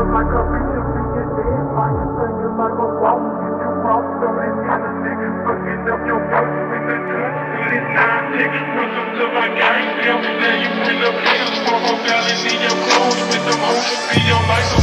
like a bitch of being dead. I can sing you like a walk. If you cross some and kind of nigga, fucking up your work with the touch. With it 9-tick, welcome to my gang. Now you in the pills, for gallons in your clothes with them hoes. Be your life.